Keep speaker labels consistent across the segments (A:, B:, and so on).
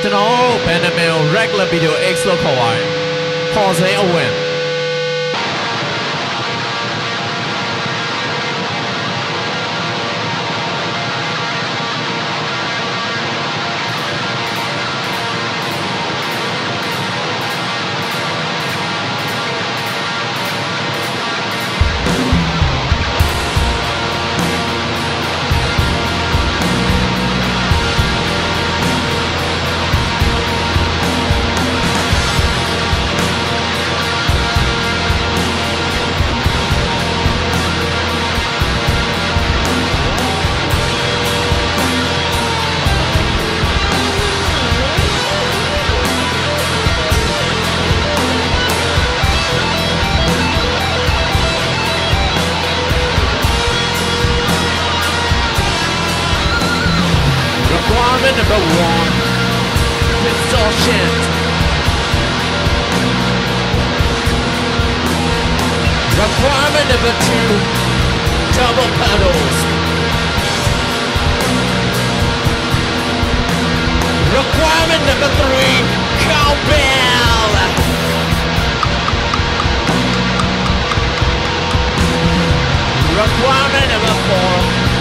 A: ကျွန်တော်ဘန်နမန်ကို regular video X လို့ခေါ်ပါတယ်ခေါ်စဲအဝင် Number one, distortion. Requirement number two, double pedals. Requirement number three, cowbell. Requirement number four.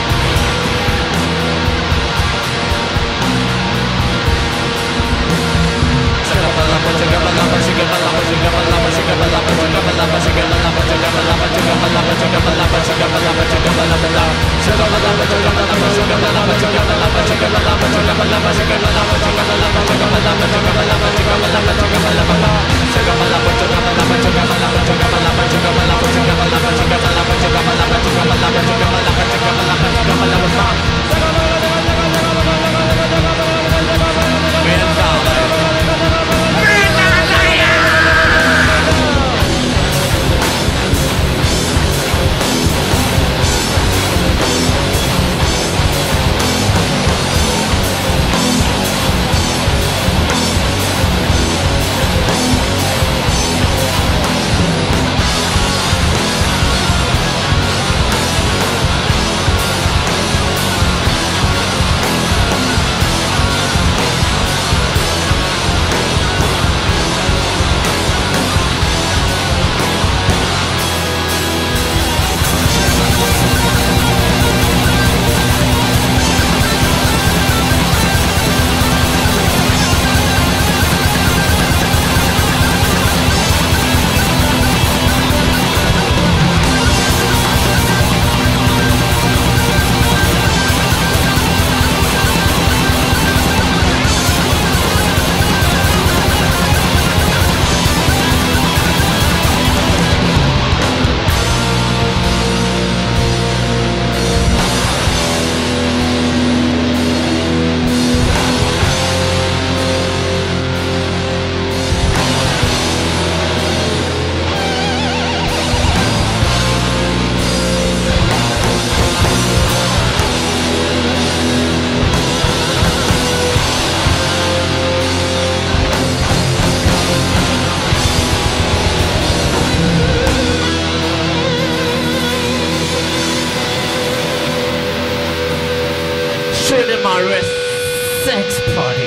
A: In my wrist, sex party.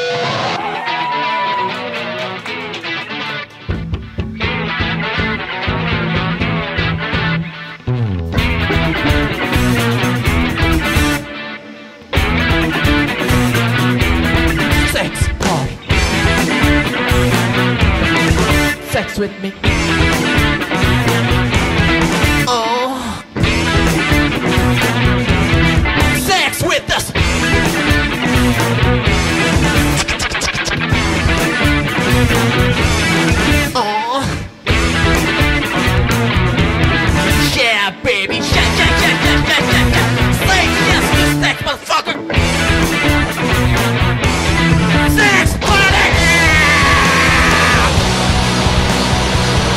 A: Sex party. Sex with me. With us. Oh. Yeah, baby. Yeah. Say yes to sex, motherfucker. Sex party.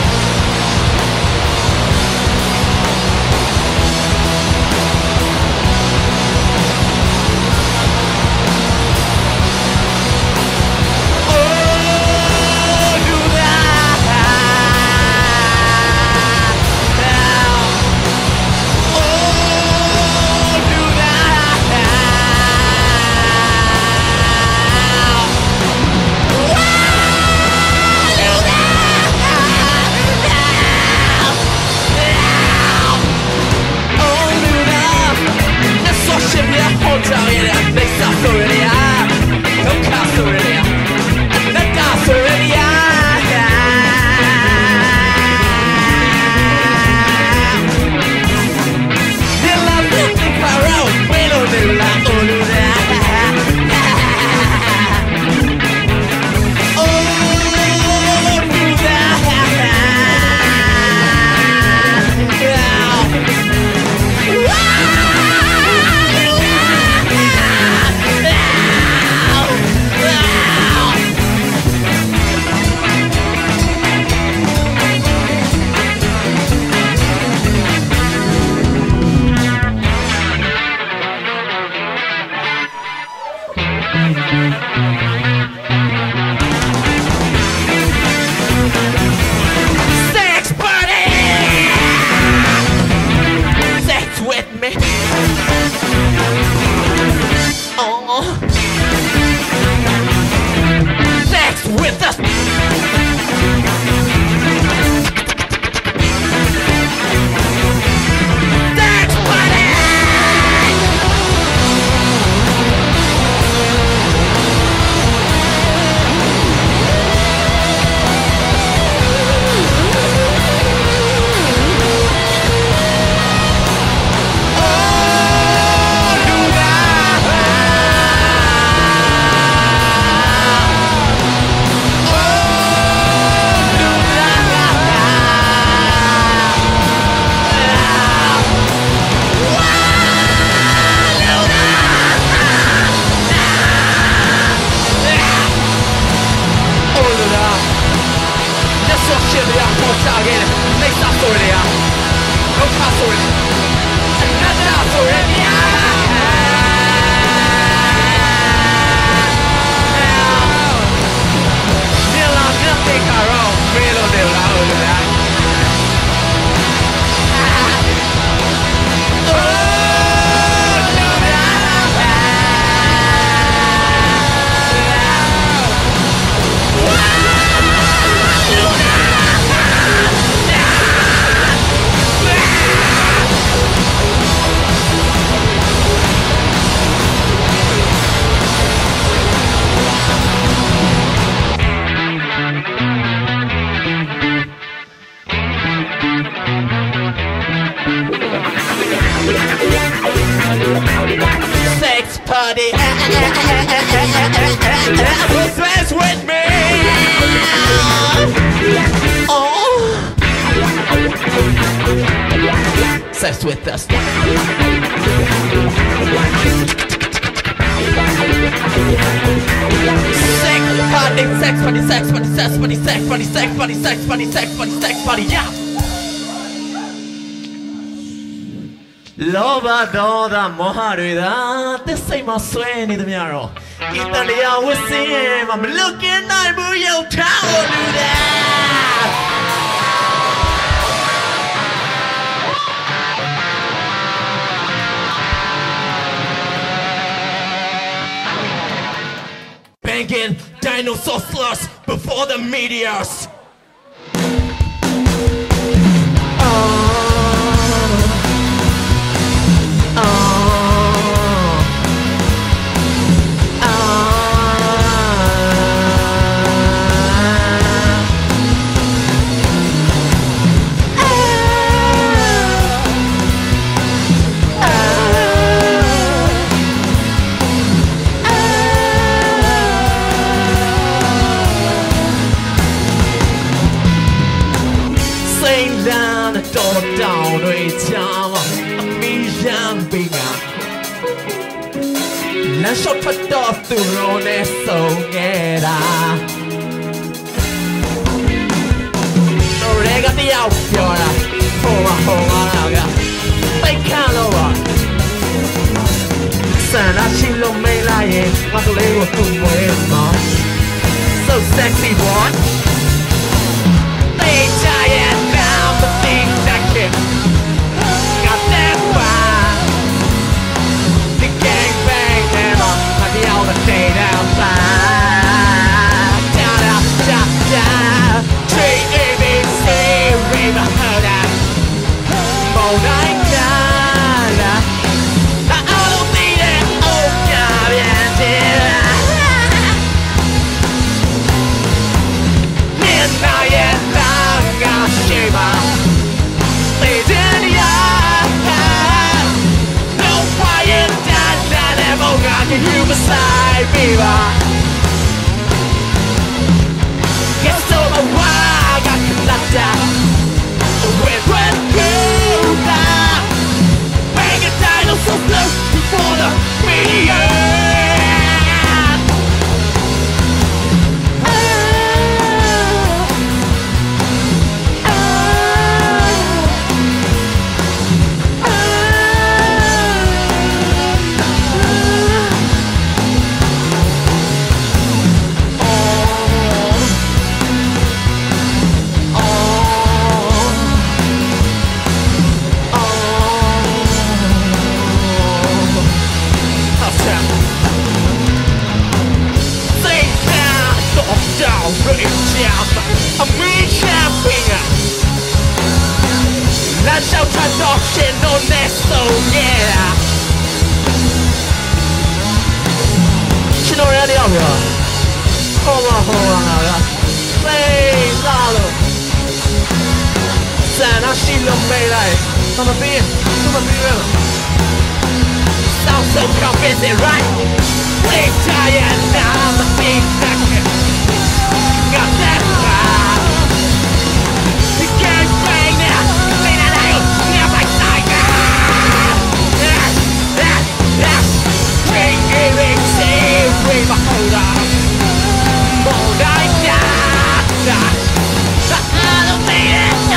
A: again. Next up for it, no pass for it. Another for it, Nothing around, real on the loud. Sex party, who's mess with me? Oh, sex with us. Sex party, sex party, sex party, sex party, sex party, sex party, sex party, sex party, sex party, yeah. Loba doda moharuda, the same as Swain in the mirror. Italia was him, I'm looking at your tower. Banging dinosaur slush before the meteors. Down with jam, me jumping. Lascio fatto turone songera. Regati out fiora, homa naga. Pecalo. Sana chilo me la ye, quando lego tu muermo. So sexy boy. They giant down the things that can. Got that fire. The gangbang hammer, I be all the day outside. Da. T-A-B-C, River Huda. Molding Dada. I don't need it, oh God, yeah. Midnight, long, Shiva. Human side fever. Get so wild, got locked down. With red cola, bang a dinosaur float before the meteor. I'm recapping. Lascia tradotte non è yeah. Ci non è di ovvio. Hola. Play salo. Sana shilo melee. Come be. Sounds so convincing, right? Play giant now, the big second. Got that fire. The gang bang now. Say that I go. Now my tiger. King ABC, River Huda. Molding Dada. I don't need it.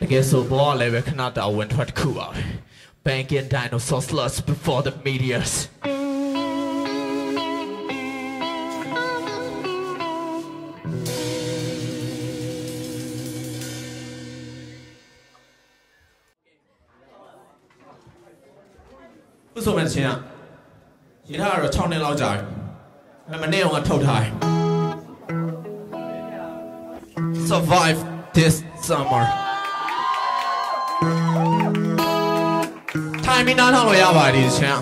A: guess so ball level cannot win what cool out. Banking dinosaur sluts before the meteors.
B: 不说没钱啊，其他人超年老仔，那么内容啊偷台。Survive this summer。太明拿唱落ရပါဒီချင်း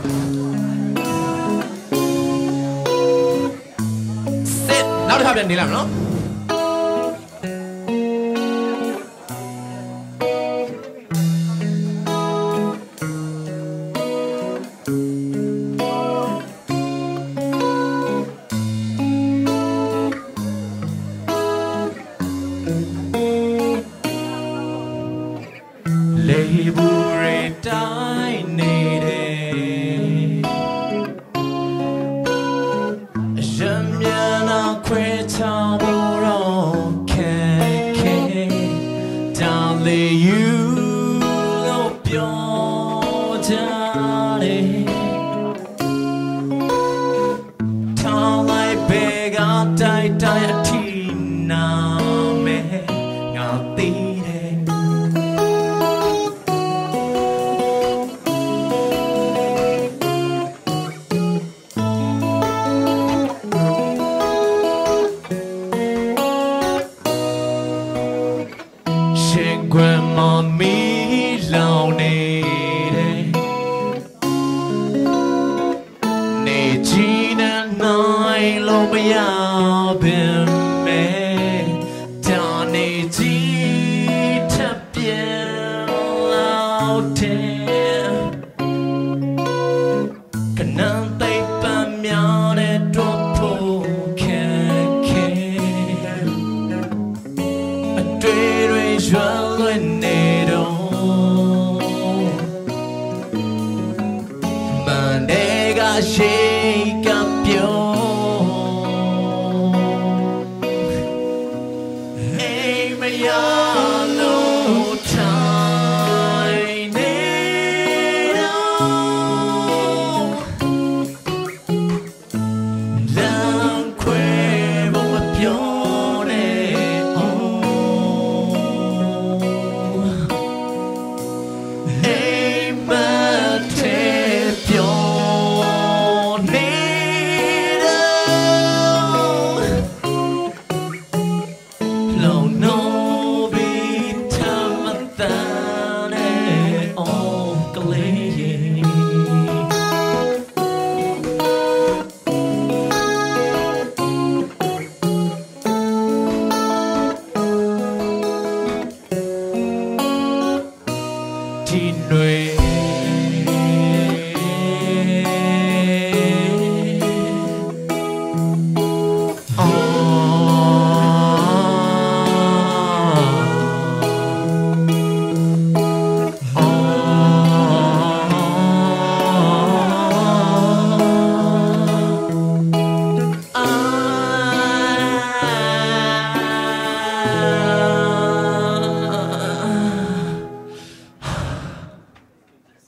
B: စစ်နောက်တစ်ခါပြန်နေလိုက်မနော်
A: စ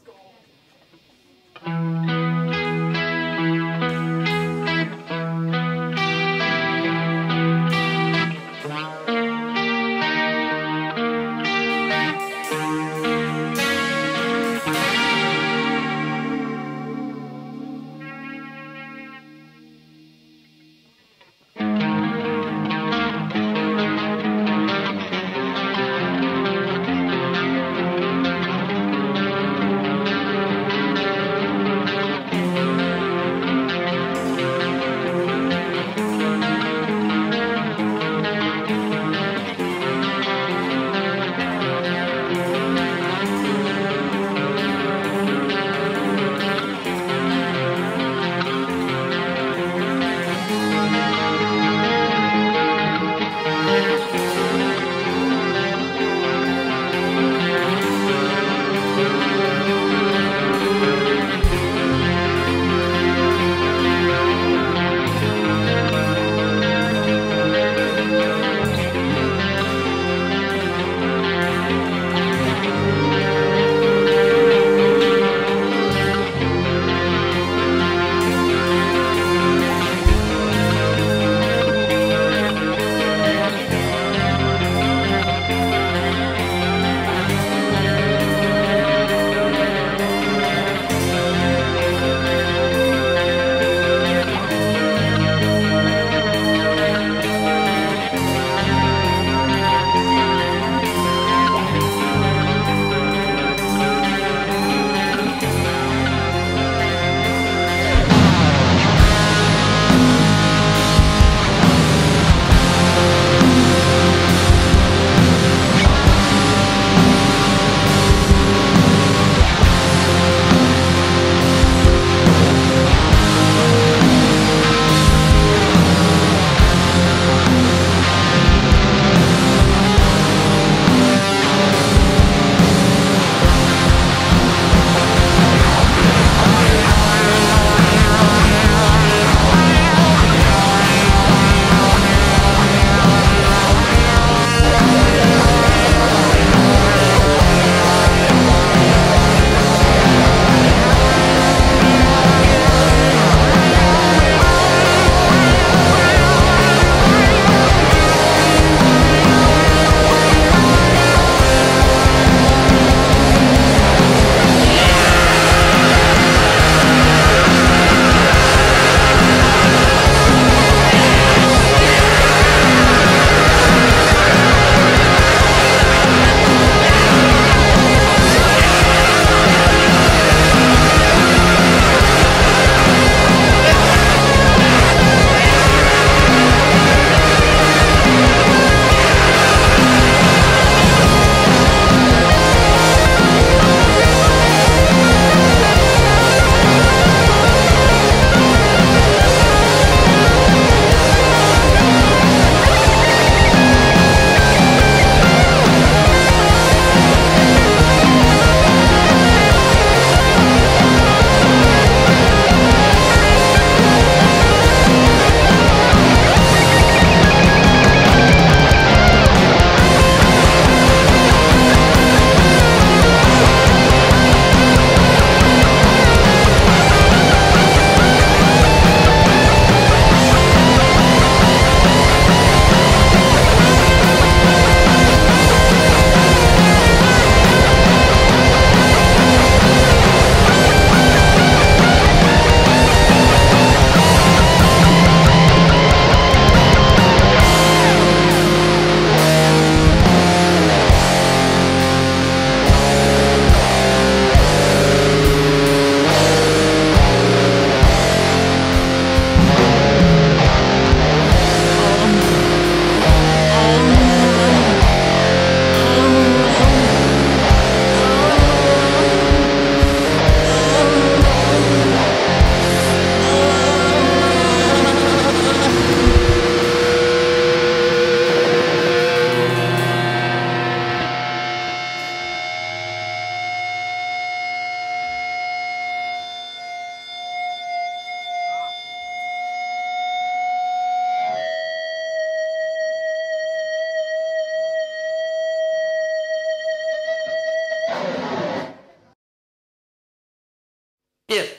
B: Yeah.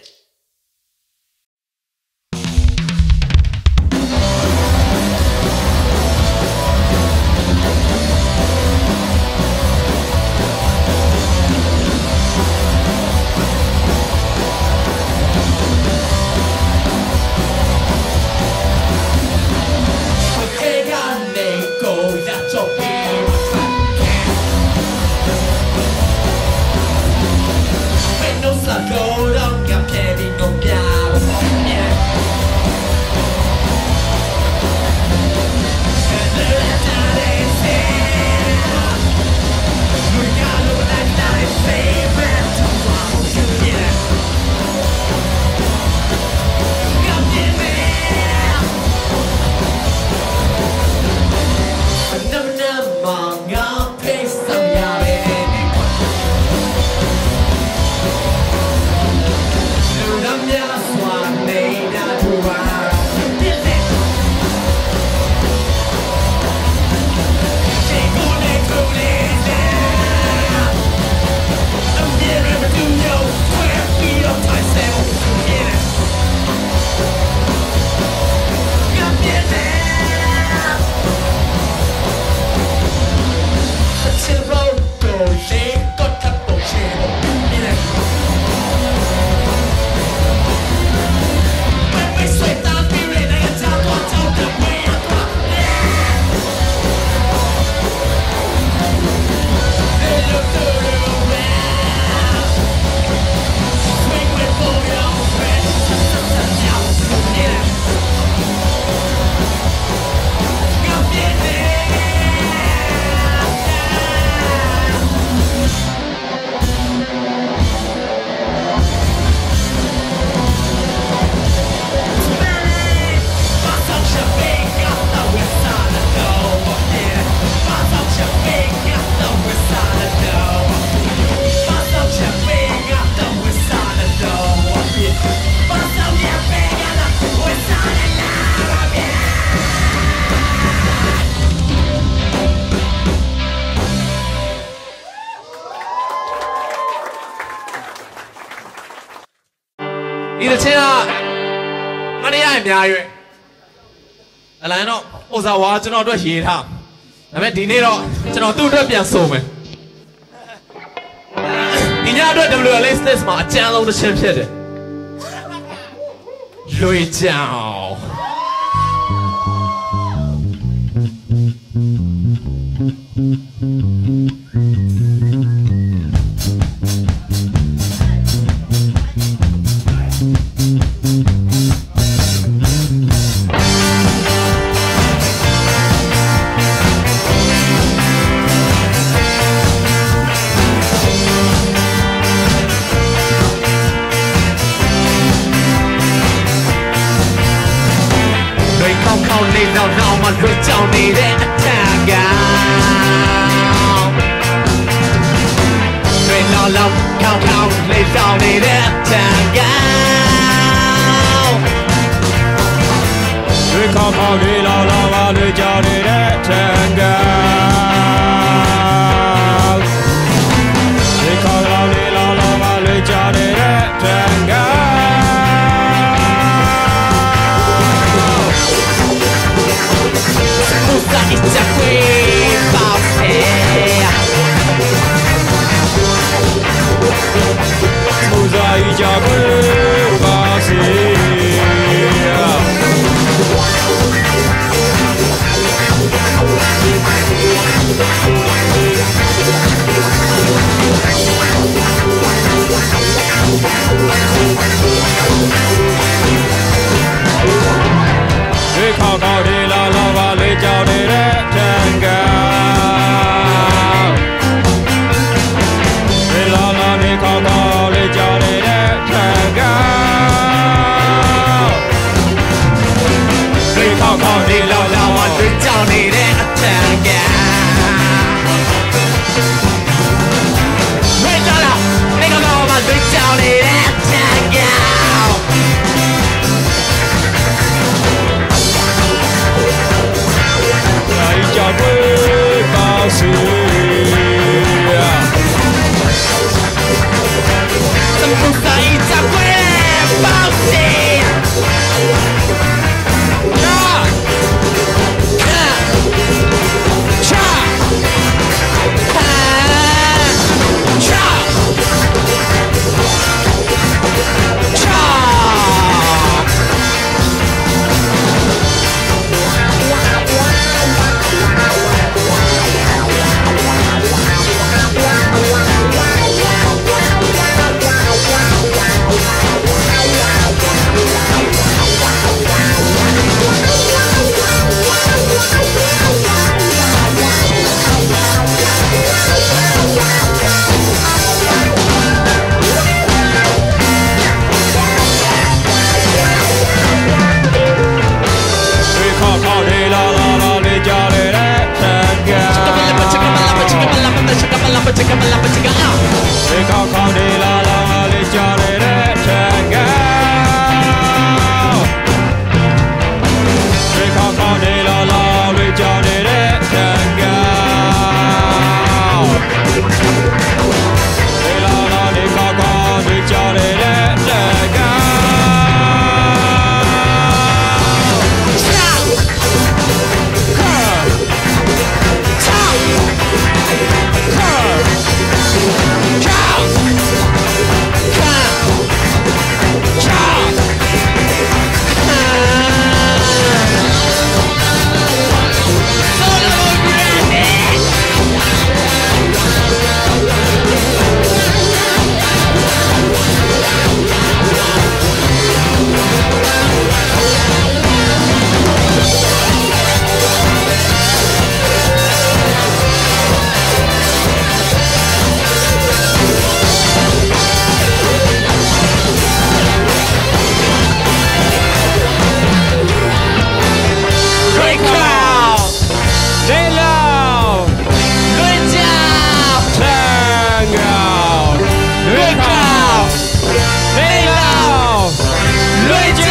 B: Đi được chưa? Mà đi ai nhà rồi? Là nó ô sao quá cho nó đuổi gì thằng? Là mẹ đi này đó cho nó tu đuổi biển sâu mày. Đi nhà đuổi đâm lừa lên stage mà chàng lâu nó xem hết đấy. Lùi chào. Mà rồi cháu đi để thả gạo người lo lòng khao khao lấy cháu đi để thả gạo người khao khao đi lo lòng và lấy cháu đi để thả gạo người khao khao đi lo lòng và lấy cháu đi để thả gạo Musa icha qui passe Musa icha qui passe 没老瑞教。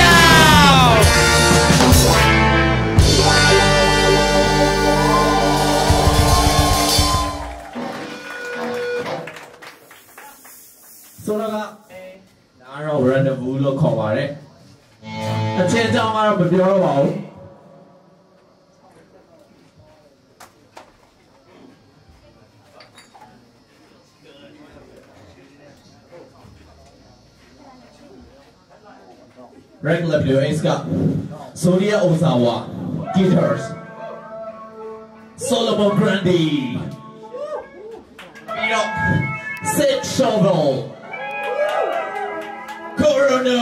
B: ဆိုတော့ကဒါကတော့ rendezvous လို့ခေါ်ပါတယ်အချင်းကြောင့်ကတော့မပြောတော့ပါဘူးRegular WS က Sonia Ozawa guitars Solomon Grandi ပြီးတော့ Sid Shovel Corono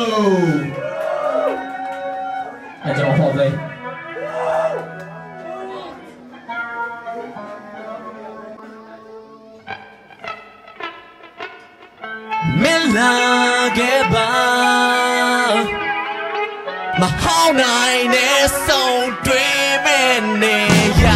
B: အဲကျွန်တော်ဟောပေးမလာခဲ့ပါမဟောင်းနိုင်တဲ့ဆုံးတွေ့မဲ့နေရ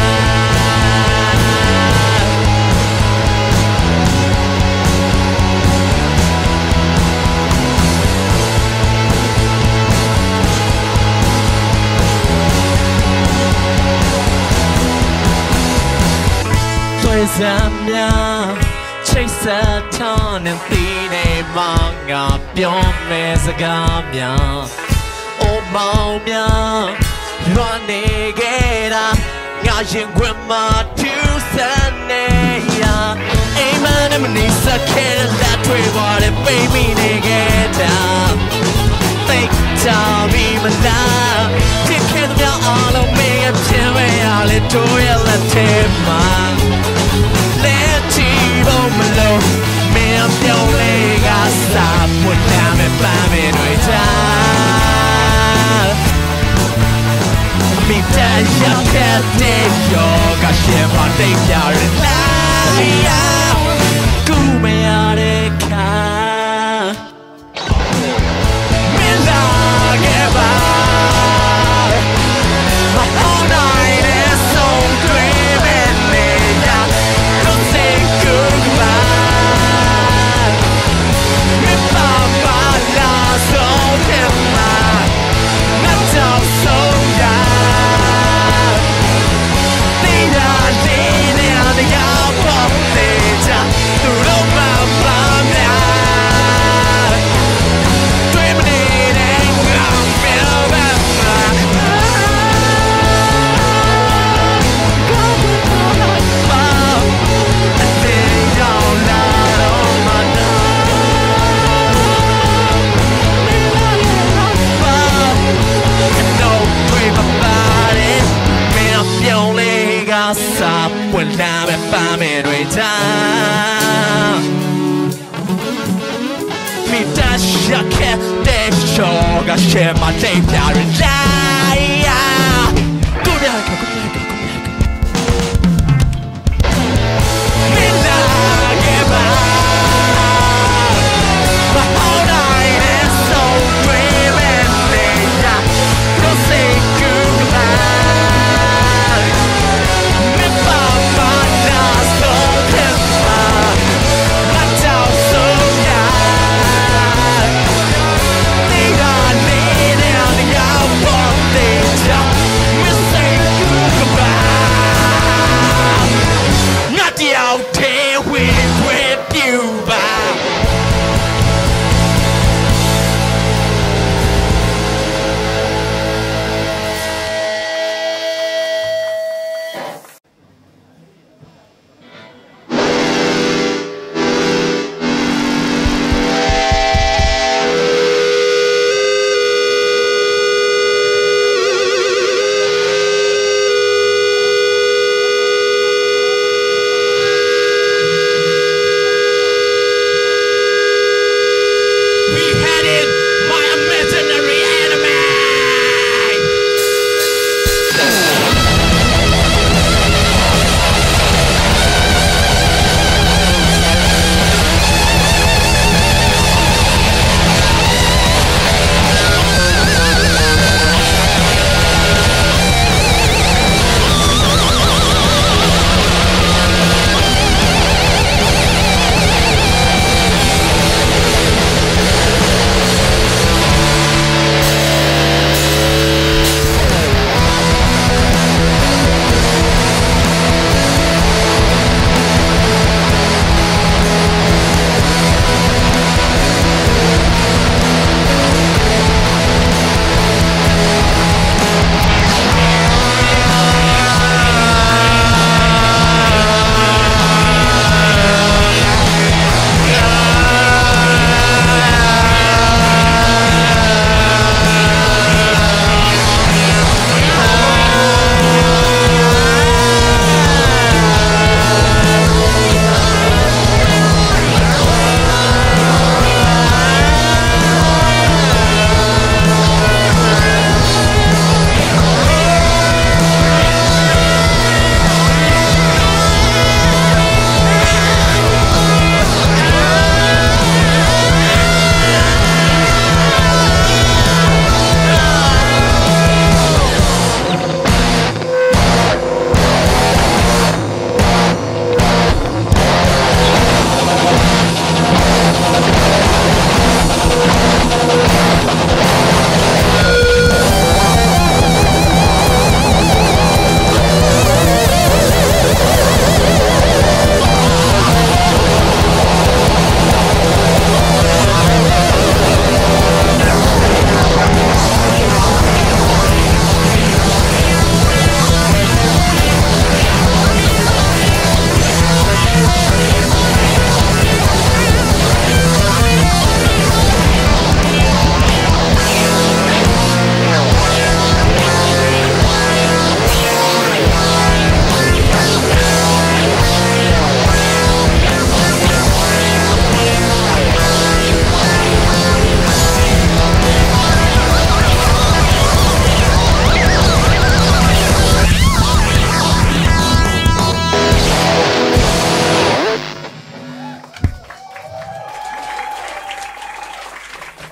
B: စမ်းများချိတ်ဆက်ထားတဲ့ဒီနေ့မှငါပြောမယ်စကားများအိုမောင်များရွာနေခဲ့တာငါရင်ခွင်မှာထူးဆန်းနေရအိမ်မနဲ့မနေစခဲ့တဲ့လက်တွေပေါ်တဲ့ပိတ်မိနေခဲ့တာသိချာပြီးမလားဖြစ်ခဲ့တဲ့အားလုံးမင်းရဲ့ဖြစ်မဲ့ရလေတို့ရဲ့လက်ထဲမှာLet you alone, me I'm your leg. I stop with them and find me right now. Me tell you can't take your gosh, my day, you're in lie. Go me out of car. Me love you back. My whole night is so dreaming. Stop when I'm at famine right down. Me dash your cat, they show I share my day, you're in lie. Go back, go back, go back. Me like it back. My whole night is so dreaming. Don't say goodbye. Goodbye.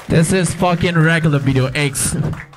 B: This is fucking regular video X.